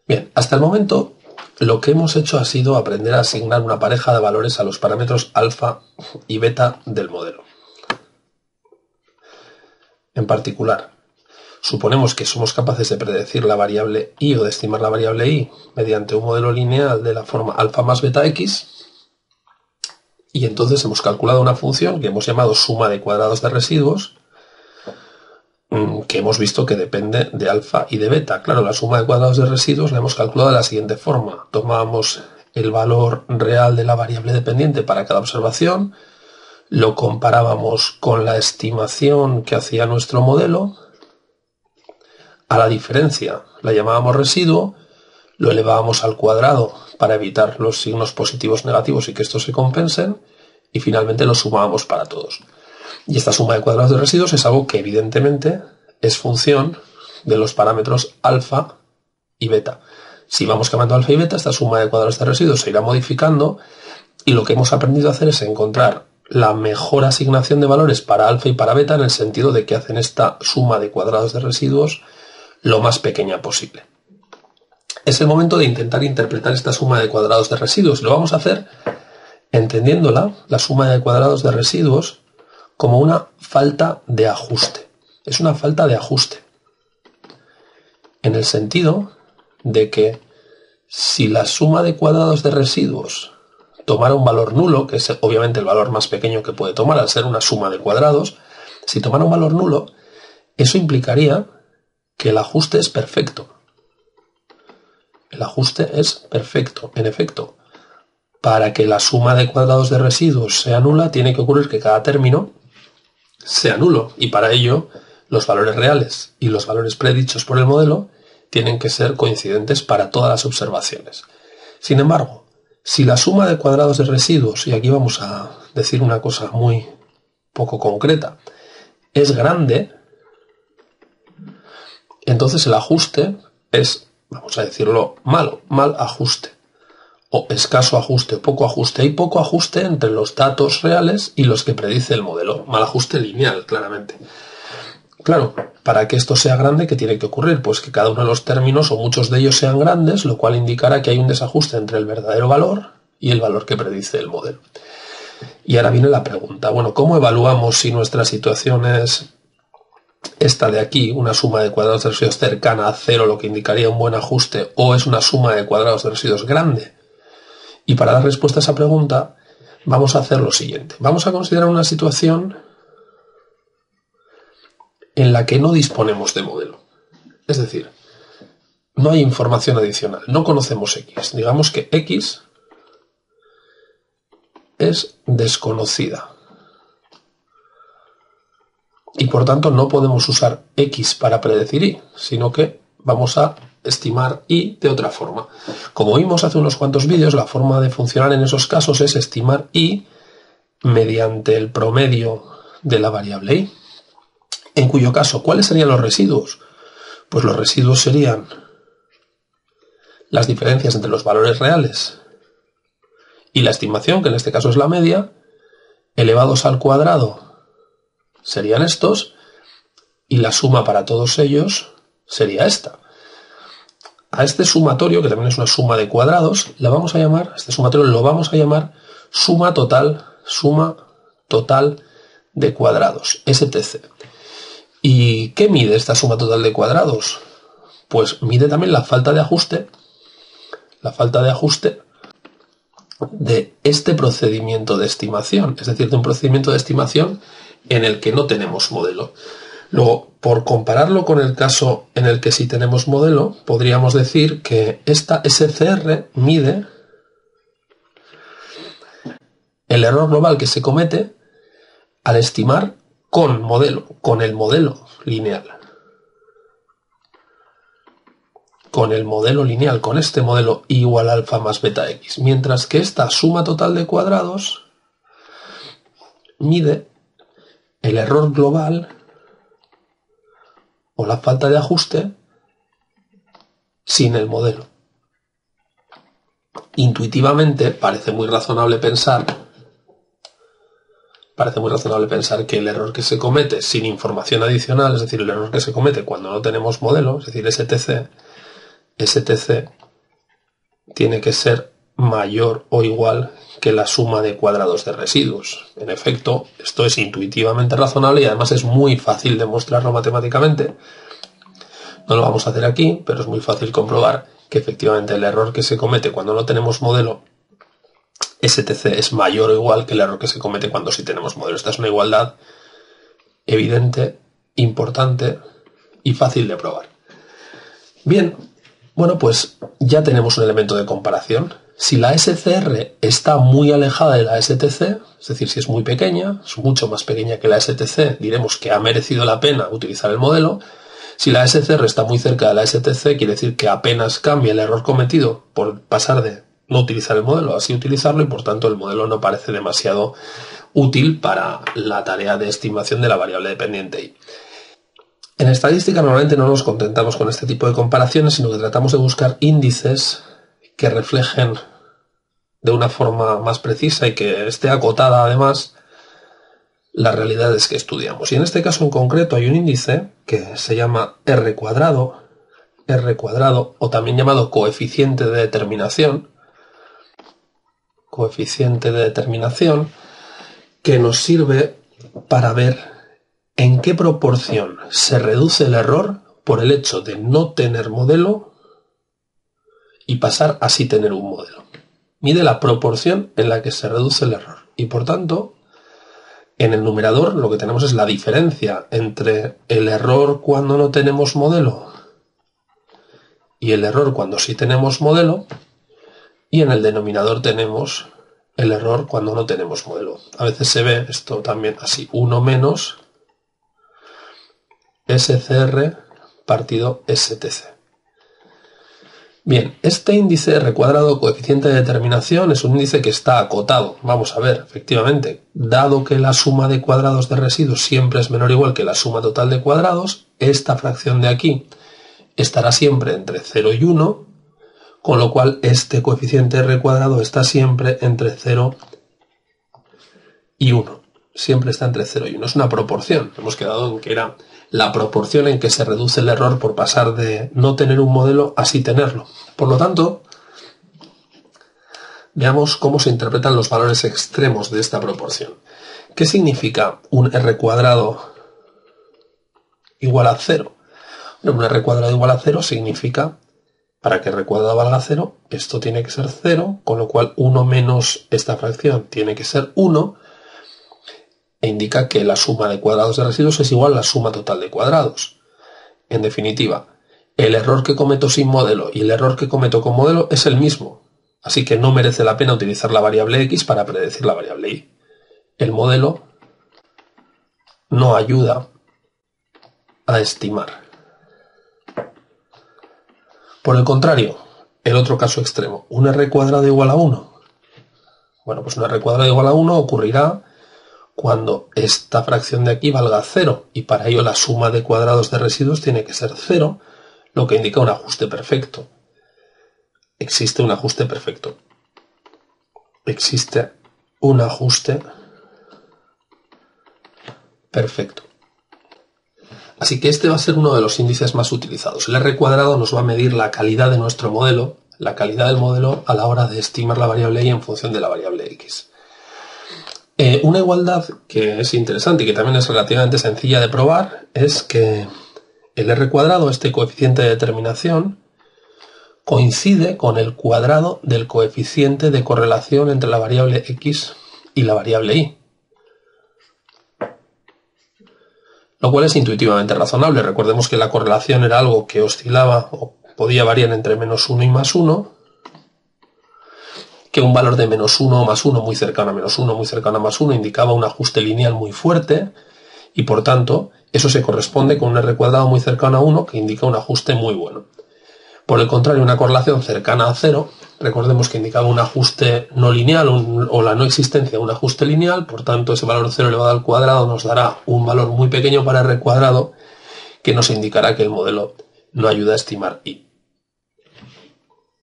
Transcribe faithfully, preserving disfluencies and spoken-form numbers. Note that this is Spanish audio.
Bien, hasta el momento lo que hemos hecho ha sido aprender a asignar una pareja de valores a los parámetros alfa y beta del modelo. En particular, suponemos que somos capaces de predecir la variable y o de estimar la variable y mediante un modelo lineal de la forma alfa más beta x, y entonces hemos calculado una función que hemos llamado suma de cuadrados de residuos, que hemos visto que depende de alfa y de beta. Claro, la suma de cuadrados de residuos la hemos calculado de la siguiente forma. Tomábamos el valor real de la variable dependiente para cada observación, lo comparábamos con la estimación que hacía nuestro modelo, a la diferencia la llamábamos residuo, lo elevábamos al cuadrado para evitar los signos positivos negativos y que estos se compensen, y finalmente lo sumábamos para todos. Y esta suma de cuadrados de residuos es algo que evidentemente es función de los parámetros alfa y beta. Si vamos cambiando alfa y beta, esta suma de cuadrados de residuos se irá modificando, y lo que hemos aprendido a hacer es encontrar la mejor asignación de valores para alfa y para beta, en el sentido de que hacen esta suma de cuadrados de residuos lo más pequeña posible. Es el momento de intentar interpretar esta suma de cuadrados de residuos. Lo vamos a hacer entendiéndola, la suma de cuadrados de residuos, como una falta de ajuste. Es una falta de ajuste, en el sentido de que si la suma de cuadrados de residuos tomara un valor nulo, que es obviamente el valor más pequeño que puede tomar al ser una suma de cuadrados, si tomara un valor nulo, eso implicaría que el ajuste es perfecto. El ajuste es perfecto. En efecto, para que la suma de cuadrados de residuos sea nula, tiene que ocurrir que cada término sea nulo, y para ello los valores reales y los valores predichos por el modelo tienen que ser coincidentes para todas las observaciones. Sin embargo, si la suma de cuadrados de residuos, y aquí vamos a decir una cosa muy poco concreta, es grande, entonces el ajuste es, vamos a decirlo, malo, mal ajuste, o escaso ajuste, poco ajuste. Hay poco ajuste entre los datos reales y los que predice el modelo. Mal ajuste lineal, claramente. Claro, para que esto sea grande, ¿qué tiene que ocurrir? Pues que cada uno de los términos, o muchos de ellos, sean grandes, lo cual indicará que hay un desajuste entre el verdadero valor y el valor que predice el modelo. Y ahora viene la pregunta, bueno, ¿cómo evaluamos si nuestra situación es esta de aquí, una suma de cuadrados de residuos cercana a cero, lo que indicaría un buen ajuste, o es una suma de cuadrados de residuos grande? Y para dar respuesta a esa pregunta, vamos a hacer lo siguiente. Vamos a considerar una situación en la que no disponemos de modelo. Es decir, no hay información adicional, no conocemos X. Digamos que X es desconocida. Y por tanto no podemos usar X para predecir Y, sino que vamos a estimar Y de otra forma. Como vimos hace unos cuantos vídeos, la forma de funcionar en esos casos es estimar Y mediante el promedio de la variable Y. En cuyo caso, ¿cuáles serían los residuos? Pues los residuos serían las diferencias entre los valores reales y la estimación, que en este caso es la media, elevados al cuadrado serían estos, y la suma para todos ellos sería esta. A este sumatorio, que también es una suma de cuadrados, la vamos a llamar, este sumatorio lo vamos a llamar suma total, suma total de cuadrados, S T C. ¿Y qué mide esta suma total de cuadrados? Pues mide también la falta de ajuste, la falta de ajuste de este procedimiento de estimación, es decir, de un procedimiento de estimación en el que no tenemos modelo. Luego, por compararlo con el caso en el que sí tenemos modelo, podríamos decir que esta S C R mide el error global que se comete al estimar con modelo, con el modelo lineal. Con el modelo lineal, con este modelo I igual a alfa más beta X. Mientras que esta suma total de cuadrados mide el error global o la falta de ajuste sin el modelo. Intuitivamente parece muy razonable pensar parece muy razonable pensar que el error que se comete sin información adicional, es decir, el error que se comete cuando no tenemos modelo, es decir, S T C, S T C tiene que ser mayor o igual que la suma de cuadrados de residuos. En efecto, esto es intuitivamente razonable y además es muy fácil demostrarlo matemáticamente. No lo vamos a hacer aquí, pero es muy fácil comprobar que efectivamente el error que se comete cuando no tenemos modelo S T C es mayor o igual que el error que se comete cuando sí tenemos modelo. Esta es una igualdad evidente, importante y fácil de probar. Bien, bueno, pues ya tenemos un elemento de comparación. Si la S C R está muy alejada de la S T C, es decir, si es muy pequeña, es mucho más pequeña que la S T C, diremos que ha merecido la pena utilizar el modelo. Si la S C R está muy cerca de la S T C, quiere decir que apenas cambia el error cometido por pasar de no utilizar el modelo a así utilizarlo y por tanto el modelo no parece demasiado útil para la tarea de estimación de la variable dependiente y. En estadística normalmente no nos contentamos con este tipo de comparaciones, sino que tratamos de buscar índices que reflejen de una forma más precisa y que esté acotada además las realidades que estudiamos. Y en este caso en concreto hay un índice que se llama R cuadrado, R cuadrado o también llamado coeficiente de determinación, coeficiente de determinación, que nos sirve para ver en qué proporción se reduce el error por el hecho de no tener modelo y pasar a sí tener un modelo. Mide la proporción en la que se reduce el error y por tanto en el numerador lo que tenemos es la diferencia entre el error cuando no tenemos modelo y el error cuando sí tenemos modelo, y en el denominador tenemos el error cuando no tenemos modelo. A veces se ve esto también así, uno menos S C R partido S T C. Bien, este índice R cuadrado coeficiente de determinación es un índice que está acotado. Vamos a ver, efectivamente, dado que la suma de cuadrados de residuos siempre es menor o igual que la suma total de cuadrados, esta fracción de aquí estará siempre entre cero y uno, con lo cual este coeficiente R cuadrado está siempre entre cero y uno. Siempre está entre cero y uno. Es una proporción. Hemos quedado en que era la proporción en que se reduce el error por pasar de no tener un modelo a sí tenerlo. Por lo tanto, veamos cómo se interpretan los valores extremos de esta proporción. ¿Qué significa un R cuadrado igual a cero? Un R cuadrado igual a cero significa, para que R cuadrado valga cero, esto tiene que ser cero, con lo cual uno menos esta fracción tiene que ser uno, e indica que la suma de cuadrados de residuos es igual a la suma total de cuadrados. En definitiva, el error que cometo sin modelo y el error que cometo con modelo es el mismo, así que no merece la pena utilizar la variable X para predecir la variable Y. El modelo no ayuda a estimar. Por el contrario, el otro caso extremo, un R cuadrado igual a uno. Bueno, pues un R cuadrado igual a uno ocurrirá cuando esta fracción de aquí valga cero, y para ello la suma de cuadrados de residuos tiene que ser cero, lo que indica un ajuste perfecto. Existe un ajuste perfecto. Existe un ajuste perfecto. Así que este va a ser uno de los índices más utilizados. El R cuadrado nos va a medir la calidad de nuestro modelo, la calidad del modelo a la hora de estimar la variable Y en función de la variable X. Eh, una igualdad que es interesante y que también es relativamente sencilla de probar es que el R cuadrado, este coeficiente de determinación, coincide con el cuadrado del coeficiente de correlación entre la variable X y la variable Y. Lo cual es intuitivamente razonable. Recordemos que la correlación era algo que oscilaba o podía variar entre menos uno y más uno, que un valor de menos uno o más uno muy cercano a menos uno, muy cercano a más uno, indicaba un ajuste lineal muy fuerte y por tanto eso se corresponde con un R cuadrado muy cercano a uno que indica un ajuste muy bueno. Por el contrario, una correlación cercana a cero, recordemos que indicaba un ajuste no lineal un, o la no existencia de un ajuste lineal, por tanto ese valor cero elevado al cuadrado nos dará un valor muy pequeño para R cuadrado que nos indicará que el modelo no ayuda a estimar Y.